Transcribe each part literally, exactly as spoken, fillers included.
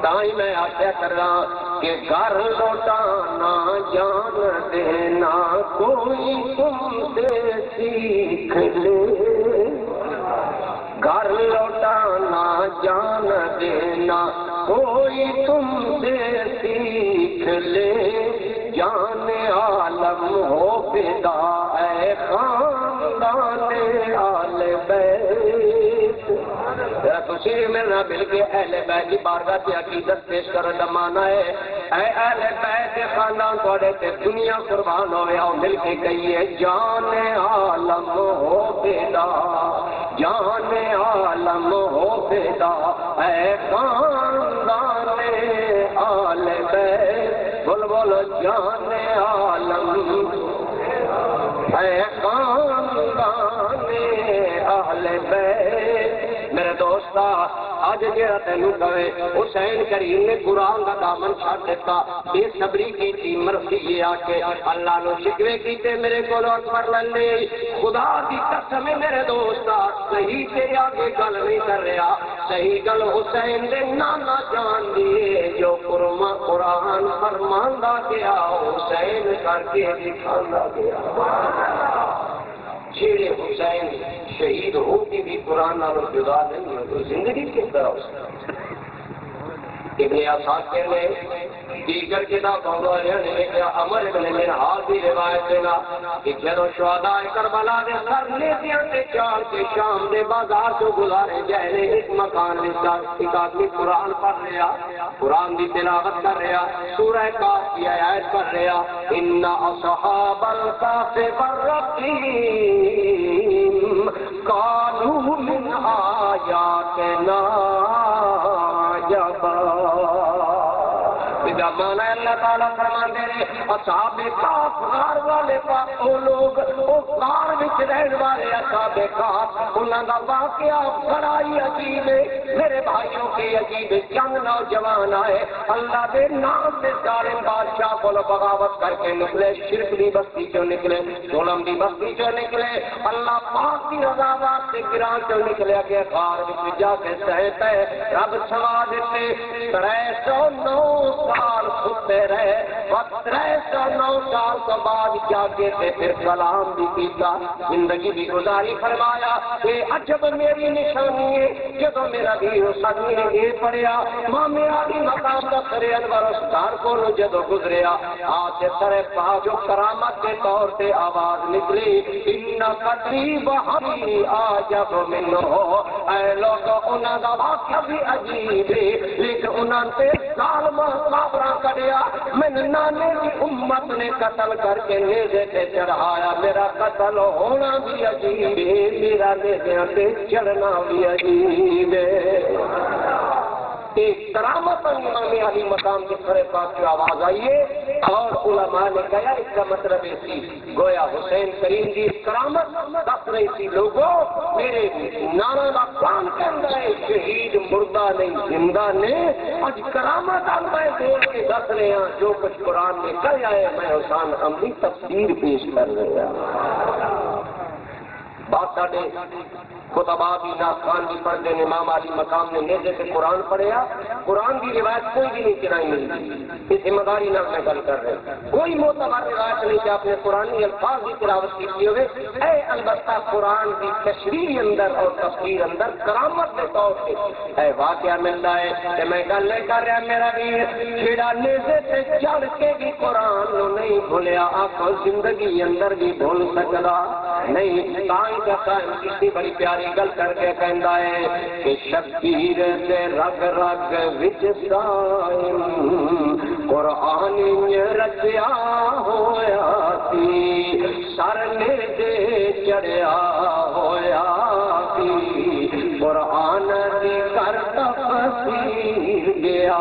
تائی میں آخیا کر رہا کہ گھر لوٹانا جان دینا کوئی تم سے سیکھ لے، گھر لوٹانا جان دینا کوئی تم سے سیکھ لے، جان عالم ہو فدا اے خاندان آل بیت۔ ذرا تشریح ملنا مل کے اہل بیت کی بارگاہ سے عقیدت پیش کرنے کا معنی ہے اے اہل بیت خاندان تھوڑے تے دنیا قربان ہوئے آؤ مل کے کہیے جان عالم ہو فدا، جان عالم ہو فدا اے خاندان آل بیت، بول بولو جان عالم اے خاندان اہل بیت۔ میرے دوستا آج جہاں تینوں کہے حسین کریم نے قرآن کا دامن چھڑ دیتا، بے صبری کی تھی مرضی یہ آ کے اللہ نو شکوے کیتے میرے کو اکبر لے، خدا دی قسم میرے دوستا صحیح تیرے آگے گل نہیں کر رہا، صحیح گل حسین دے نانا جان دیے جو قرآن قرآن فرماندا گیا حسین کر کے دکھاندا گیا۔ شیر حسین شہید ہو کے بھی قرآن نالوں جدا نہیں ہے تو زندگی کس طرح ہو سکتی؟ ابن عساکر نے دیگر کتابوں والے نے لکھا عمر ابن منہال کی روایت دینا کہ جدو شہداء کربلا دے سر نیزیاں تے چار کے شام دے بازار تو گزارے جہلے اس مکان میں ایک آدمی قرآن پڑھ رہا، قرآن کی تلاوت کر رہا، سورہ کاف کی آیت پڑھ رہا، ان اصحاب الکہف والرقیم کانوا من آیاتنا عجبا۔ مانا اللہ تعالیٰ فرمان دے رہے اصحاب کہف غار والے پا او لوگ او غار وچ رہن والے اصحاب کہف انہاں دا واقعہ بڑا ہی عجیب ہے میرے بھائیوں کی عجیب جنگ نوجوان آئے اللہ دے نام سے ظالم بادشاہ کو بغاوت کر کے نکلے، شرک دی بستی چوں نکلے، ظلم دی بستی چوں نکلے، اللہ پاک کی رضا واسطے گران چوں نکلے کہ غار وچ جا کے سہتے رب سوا دیتے ترے سو نو سال ستے رہے، وقت ترے سو نو سال تو بعد جا کے پھر کلام بھی کیتا، زندگی بھی گزاری، فرمایا کہ عجب میری نشانی ہے جب میرا بھی حسن نے یہ پڑھیا ماں میرا بھی مقام کا سرے انور اسدار کو جدو گزریا آج سرے پا جو کرامت کے طور سے آواز نکلی ان قریب ہمی آجب منو، اے لوگ انہوں دا واقعہ بھی عجیب ہے لیکن انہوں نے ظالم کافرہ کڑیا میں نانے کی امت نے قتل کر کے نیزے پہ چڑھایا، میرا قتل ہونا بھی عجیب ہے، میرا نیزے پہ چڑھنا بھی عجیب ہے۔ ایک کرامت امام علی مقام کے سرے پاک کی آواز آئیے اور علماء نے کہا اس کا مطلب ایسی گویا حسین کریم کی کرامت دس رہی تھی لوگوں میرے نانا کا کام کہنا ہے شہید مردہ نہیں زندہ نے آج کرامت میں دور کے دس رہے ہیں جو کچھ قرآن میں کہا ہے میں حسین اپنی تفسیر پیش کر رہا ہوں۔ بات ساڑھے خطبہ بھی ناخوان بھی پڑھ دیں امام علی مقام نے نیزے سے قرآن پڑھیا، قرآن کی روایت کوئی بھی نہیں چرائی ملتی، اس ذمہ داری نال میں گل کر رہے ہیں، کوئی معتبر روایت نہیں کہ آپ نے قرآنی الفاظ کی تلاوت کی ہوئے، اے البتہ قرآن کی تشریح اندر اور تفسیر اندر کرامت کے طور سے اے واقعہ ملتا ہے کہ میں گل نہیں کر رہا میرا ویر جیڑا نیزے سے چڑھ کے بھی قرآن نو نہیں بھولیا آپ زندگی اندر بھی بھول سکتا نہیں، تائیں کا قائم کسی بڑی پیاری گل کر کے کہندا ہے کہ شبیر سے رگ رگ وچ سائن قرآن رچیا ہویا سی سر نیزے چڑھیا ہویا سی قرآن دی کر تفسیر گیا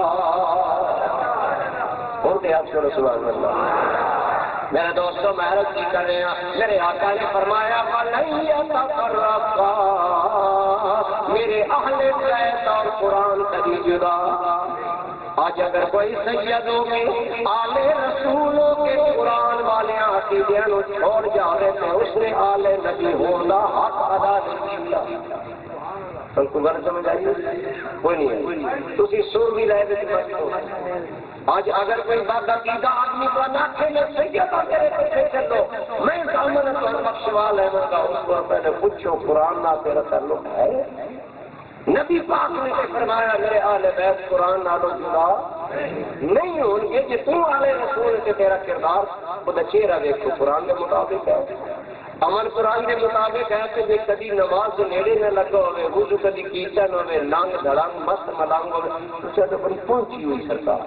بولتے آپ کو سبحان اللہ۔ میرے دوستوں میں عرض کی کر رہے ہیں میرے آقا نے فرمایا وَلَن يَتَفَرَّقَا میرے اہل بیت اور قرآن کبھی جدا۔ آج اگر کوئی سید ہو کے آل رسولوں کے قرآن والے عقیدے کو چھوڑ جاوے تو اس نے آل نبی ہونا حق ادا نہیں کیا۔ ان کو غلط سمجھ آئی کوئی نہیں ہے تو سر بھی لائے دے تو آج اگر کوئی بات عقیدہ آدمی کو ناکھے میں سیدہ تیرے پیچھے چلو میں دامن تو بخشوال ہے میں کہا اس کو پہلے پوچھو قرآن نہ تیرا تعلق ہے نبی پاک نے فرمایا میرے آل بیت قرآن نالو جدا نہیں ہوں گے کہ تم آل رسول سے تیرا کردار خود چہرہ دیکھو قرآن کے مطابق ہے عمل قرآن کے مطابق ہے کہ جی کدی نماز نیڑے نہ لگا ہوئے وضو کدی کیچا نہ ہوئے لانگ دھڑانگ مست ملانگ ہوئے اسے تو بڑی پہنچی ہوئی سرکار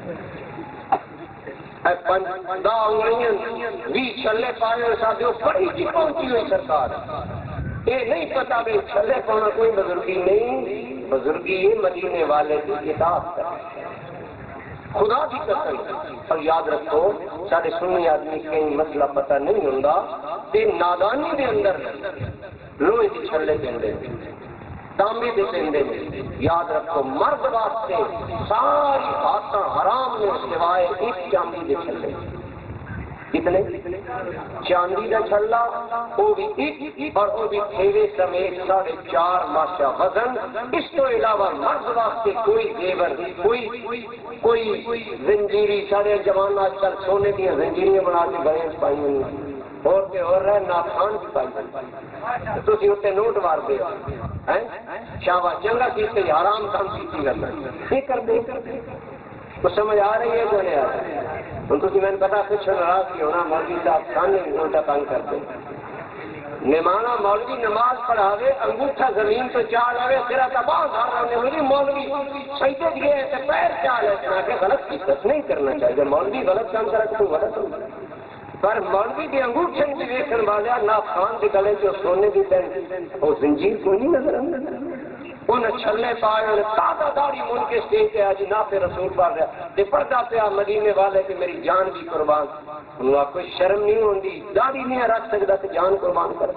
دا انگلیاں بھی چھلے پائے اور ساتھ بڑی جی پہنچی ہوئی سرکار یہ نہیں پتا بھی چھلے پانا کوئی بزرگی نہیں بزرگی یہ مدینے والے کی کتاب ہے خدا کی قسم اور یاد رکھو سارے سنی آدمی کہیں مسئلہ پتہ نہیں ہوتا تے نادانی دے اندر لوہے کی چھلے پیندے تانبے دے پیندے یاد رکھو مرد واسطے ساری باتاں حرام نے سوائے ایک چاندی دے چھلے کتنے چاندی کا چھلا وہ بھی ایک اور وہ بھی تھیوے سمیت ساڑھے چار ماشا وزن اس تو علاوہ مرد واسطے کوئی زیور کوئی کوئی زنجیری سارے جوان آج کل سونے کی زنجیریاں بنا کے گئے پائی ہوئی اور کے اور رہے ناخان بھی پائی ہوئی تو تھی اتنے نوٹ مار دے شاہ چنگا کیتے حرام کام کیتی کرنا یہ کر دے تو سمجھ آ رہی ہے جو نہیں آ رہی ہے تو تھی میں نے پتا کچھ ناراض کی ہونا مولوی صاحب سامنے الٹا تنگ کرتے نمانا مولوی نماز پڑھاوے انگوٹھا زمین تو چال آوے تیرا تباہ دھار رہے مولوی مولوی سجدے دیے تو پیر چال ہے اتنا کہ غلط کی تس نہیں کرنا چاہیے مولوی غلط کام کرا تو غلط ہو پر مولوی بھی انگوٹھے کی دیکھنے والا نہ خان کے گلے جو سونے کی پہن وہ زنجیر کو نہیں نظر آتا ان چھلے پائے اور تازہ داڑھی من کے اسٹیج پہ آج نہ پہ رسول پڑھ رہا تے پردہ پہ مدینے والے کہ میری جان بھی قربان انہوں آپ کوئی شرم نہیں ہوندی داڑھی نہیں رکھ سکتا کہ جان قربان کر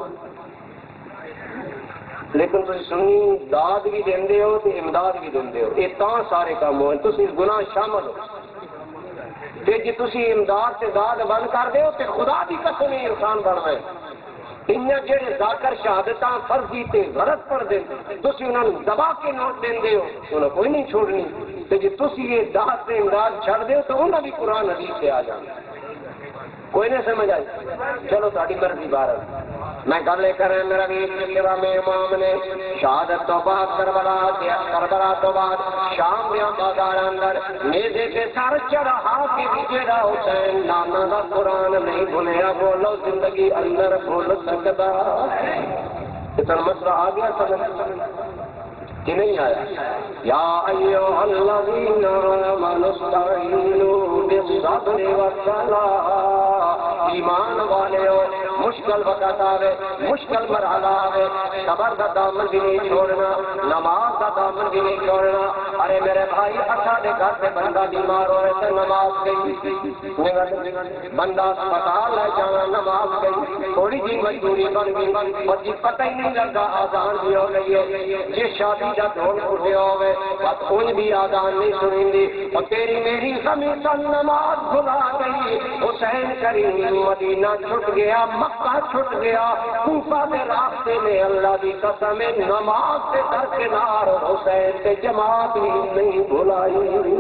لیکن تھی سنی داد بھی دیندے ہو تے امداد بھی دیندے ہو یہ تاں سارے کام ہوئے تسی گناہ شامل ہو تے جی تسی امداد سے داد بند کر دے ہو تے خدا دی قسم ہی انسان بن رہے انہیں جڑے ذاکر شہادتاں فرضی تے غلط پڑھ دیں تسی انہوں نے دبا کے نوٹ دیں دے ہو انہوں کوئی نہیں چھوڑنی تے جی تسی یہ داد سے امداد چھڑ دے تو انہوں بھی قرآن حدیث سے آ جانا کوئی نہیں سمجھ آئی چلو تھوڑی مرضی بارہ میں گل لے کر میرا بھی میں امام نے شہادت تو بعد کربلا کربلا تو بعد شام میں بازار اندر میزے پہ سر چڑھا کے جڑا حسین نانا دا قرآن نہیں بھولیا بولو زندگی اندر بھول سکتا اتنا مسئلہ آ گیا سمجھ کہ نہیں آیا یا ایھا الذین آمنوا استعینوا بالصبر والصلاۃ ایمان والےو مشکل وقت آوے مشکل مرحلہ آوے صبر کا دامن بھی نہیں چھوڑنا نماز کا دامن بھی نہیں چھوڑنا ارے میرے بھائی اچھا گھر سے بندہ بیمار ہوئے تو نماز گئی بندہ اسپتال ہے جانا نماز گئی تھوڑی جی مجبوری بن گئی اور جی پتہ ہی نہیں لگا آزان بھی ہو گئی ہے یہ شادی کا ڈھول اٹھے ہوئے بس ان بھی آزان نہیں سنیں گی اور تیری میری ہمیشہ نماز بھلا گئی حسین کریم مدینہ چھٹ گیا مکہ چھٹ گیا کوفہ کے راستے میں اللہ کی قسم نماز سے درکنار حسین سے جماعت ہی نہیں بھلائی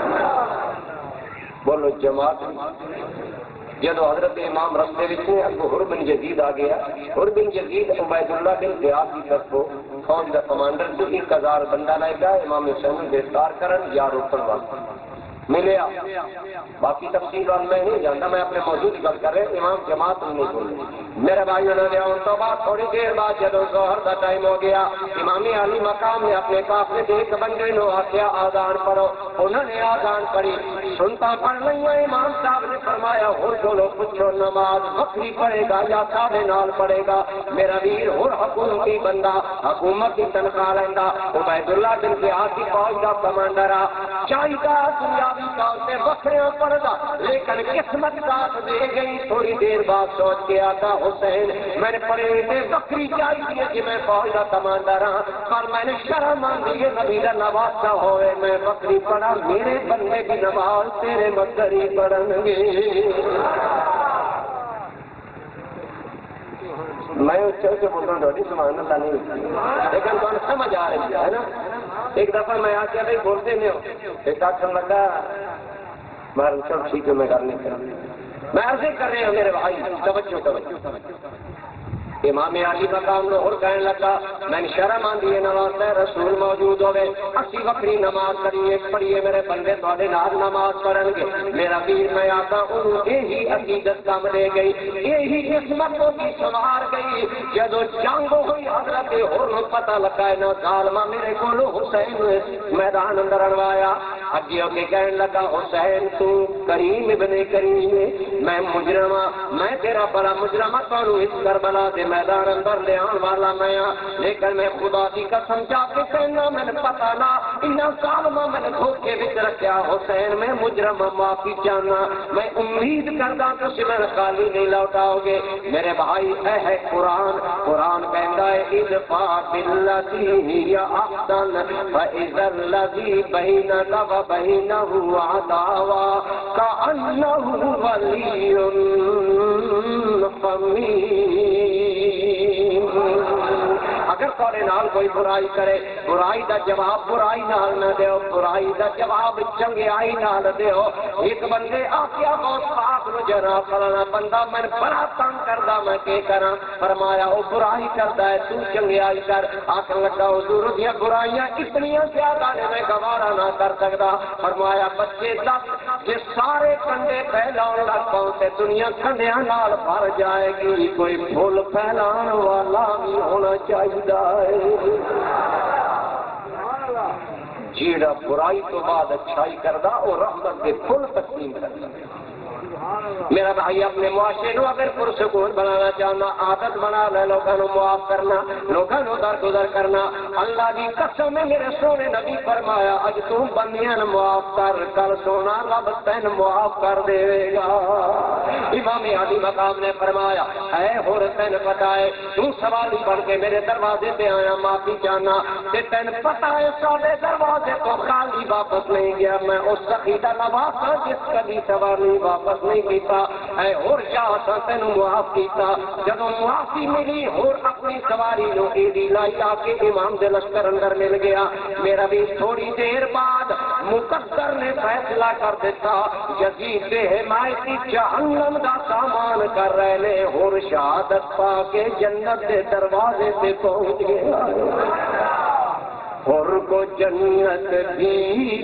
بولو جماعت جدو حضرت امام رستے وچ اگو حر بن یزید آ گیا حر بن یزید عبید اللہ بن زیاد کی طرف کو فوج کا کمانڈر جو ایک ہزار بندہ لے گیا امام حسین کو گرفتار کرن یا روکن واسطے ملیا باقی تفصیل اور میں نہیں جانتا میں اپنے موضوع کی بات کر رہے امام جماعت نہیں بول میرے بھائیوں نے ان تو بعد تھوڑی دیر بعد جب ظہر کا ٹائم ہو گیا امامی علی مقام نے اپنے قافلے سے ایک بندے نے آخیا آزان پڑھو انہوں نے آزان پڑھی سنتا پڑھ نہیں ہے امام صاحب نے فرمایا ہر بولو پوچھو نماز بکری پڑھے گا یا سارے نال پڑھے گا میرا ویر ہر حکومتی بندہ حکومت کی تنخواہ لینا عبید اللہ بن زیاد کی فوج کا کمانڈر آ چاہیے دنیا طور پہ بکرے پڑھتا لیکن قسمت ساتھ دے گئی تھوڑی دیر بعد سوچ کے آتا حسین میں نے پڑھے ہوئے بکری چاہیے کہ میں فوج کا کمانڈر ہاں پر میں نے شرم آندی ہے نبی کا نوازا ہوئے میں بکری پڑھا میرے بندے کی نماز تیرے بکری پڑھن گے میں چل کے بول رہا ہوں سبحان اللہ نہیں، لیکن تمہیں سمجھ آ رہی ہے نا. ایک دفعہ میں آ کے بھائی بولتے نہیں ہو ایک آخر لگا میں چل ٹھیک ہے میں کر نہیں کر میں عرض کر رہے ہوں میرے بھائی توجہ توجہ. امام علی مقام نو اور کہنے لگا میں نے شرم آندی ہے نماز ہے رسول موجود ہوئے اسی وکری نماز کریے پڑھیے میرے بندے تھوڑے نال نماز پڑھن گے. میرا پیر میں آتا انہوں یہی عقیدت کام لے گئی یہی قسمتوں کی سنوار گئی. جدو جنگ ہوئی حضرت ہور پتہ لگا ہے نا ظالمہ میرے کو حسین میدان اندر اڑوایا. اگے اگے کہنے لگا حسین تو کریم ابن کریم میں مجرم میں تیرا بڑا مجرم کہوں اس کربلا دے میدان اندر لے آن والا میں لیکن میں خدا کی قسم جا کے کہنا میں نے پتا نہ انہاں ظالماں میں نے دھوکے وچ رکھیا. حسین میں مجرم معافی چاہنا میں امید کردا تسی میں خالی نہیں لوٹاؤ گے. میرے بھائی اے ہے قرآن قرآن کہندا ہے ادفع بالذی ہی احسن فاذا الذی بینک وبینہ عداوۃ کأنہ ولی حمیم. اگر تھوڑے نال کوئی برائی کرے برائی دا جواب برائی نال نہ دیو برائی دا جواب چنگیائی نال دیو. ایک بندے آخیا بہت پاک نو جنا فلانا بندہ میں بڑا تنگ کردا میں کی کراں. فرمایا وہ برائی کردا ہے تو چنگیائی کر. آخر لگا حضور دی برائیاں اتنی زیادہ نے میں گوارا نہ کر سکدا. فرمایا بچے دس جے سارے کنڈے پھیلاؤ لگ پاؤ تے دنیا کنڈیاں نال بھر جائے گی. کوئی پھول پھیلان والا بھی ہونا چاہیے جیڑا برائی تو بعد اچھائی کردا اور رحمت کے پھول تقسیم کردا. میرا بھائی اپنے معاشرے نو اگر پرسکون بنانا چاہنا عادت بنا لے لوگوں کو معاف کرنا لوگوں کو درگزر کرنا. اللہ کی قسم ہے میرے سونے نبی فرمایا اج تو بندیاں معاف کر کل سونا رب تین معاف کر دے گا. امام علی مقام نے فرمایا اے ہور تین پتہ ہے تو سوالی بن کے میرے دروازے پہ آیا معافی چاہنا تے تین پتہ ہے سارے دروازے تو خالی واپس نہیں گیا. میں اس عقیدہ نواز ہاں جس کبھی سوالی واپس نہیں کیتا اے اور چاہتا تینوں معاف کیتا. جب معافی ملی اور اپنی سواری نو ایدی لائی آ کے امام دے لشکر اندر مل گیا. میرا بھی تھوڑی دیر بعد مقدر نے فیصلہ کر دیتا یزید بے حمایتی جہنم دا سامان کر رہے نے اور شہادت پا کے جنت دے دروازے پہ پہنچ گیا. اور کو جنت بھی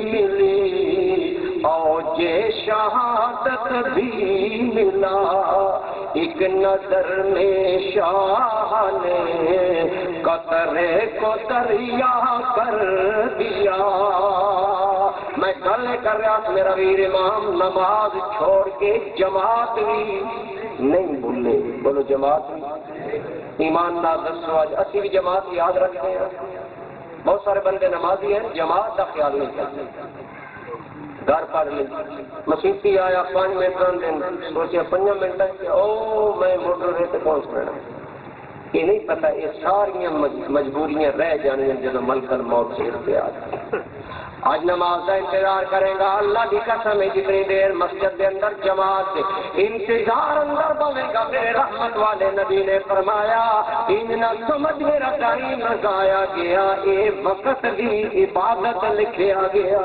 ملی اور جے شہادت بھی ملا. ایک نظر میں شاہ نے قطرے کو دریا کر دیا. میں گل کر رہا تھا میرا ویر امام نماز چھوڑ کے جماعت بھی نہیں بھولے. بولو جماعت بھی ایماندار دسو آج اسی بھی جماعت یاد رکھتے ہیں. بہت سارے بندے نمازی ہیں جماعت کا خیال نہیں کرتے. گھر پر مسیحی آیا پانچ منٹ دن سوچے پنج منٹ او میں موٹر رہتے پہنچ پڑا. یہ نہیں پتا یہ ساری مجبوریاں رہ جانے جب ملک الموت سیر پہ آ جائے. آج نماز کا انتظار کرے گا اللہ کی قسم ہے جتنی دیر مسجد کے اندر جماعت سے انتظار اندر بنے گا میرے رحمت والے نبی نے فرمایا ان نہ سمجھ میرا ٹائم ضائع گیا اے وقت بھی عبادت لکھا گیا.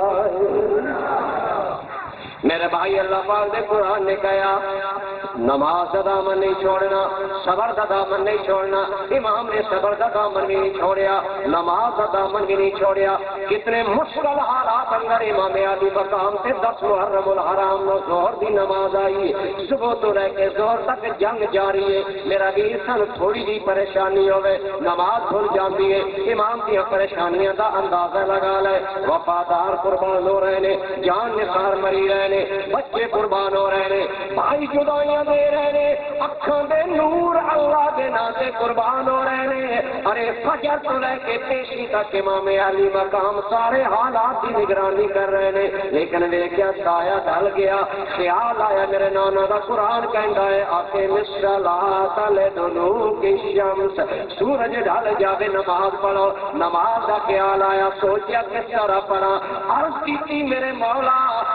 میرے بھائی اللہ پاک نے قرآن نے کہا نماز کا دامن نہیں چھوڑنا صبر کا دامن نہیں چھوڑنا. امام نے صبر کا دامن بھی نہیں چھوڑیا نماز کا دامن بھی نہیں چھوڑیا. کتنے مشکل حالات اندر امام علی مقام سے دس محرم الحرام نو ظہر دی نماز آئی صبح تو رہ کے ظہر تک جنگ جاری ہے. میرا بھی سن تھوڑی جی پریشانی ہوئے نماز بھول جاتی ہے. امام کی پریشانیاں کا اندازہ لگا لے. وفادار قربان ہو رہے نے جان نثار مری رہے نے بچے قربان ہو رہے نے بھائی جدائیاں دے رہے نے اکھاں دے نور اللہ دے نا سے قربان ہو رہے نے. ارے فجر تو لے کے پیشی تک امام علی مقام سارے حالات کی نگرانی کر رہے نے. لیکن ویکھیا سایہ ڈل گیا خیال آیا میرے نانا دا قرآن کہندا ہے آکے مصلاۃ لدلوک الشمس سورج ڈھل جاوے نماز پڑھو. نماز دا خیال آیا سوچیا کس طرح پڑھا عرض کی میرے مولا